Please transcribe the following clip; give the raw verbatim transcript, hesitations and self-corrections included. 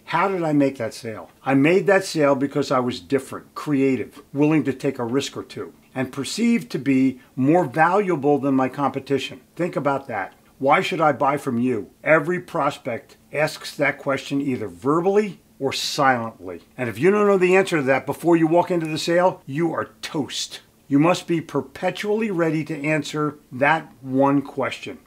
How did I make that sale? I made that sale because I was different, creative, willing to take a risk or two, and perceived to be more valuable than my competition. Think about that. Why should I buy from you? Every prospect asks that question either verbally or silently. And if you don't know the answer to that before you walk into the sale, you are toast. You must be perpetually ready to answer that one question.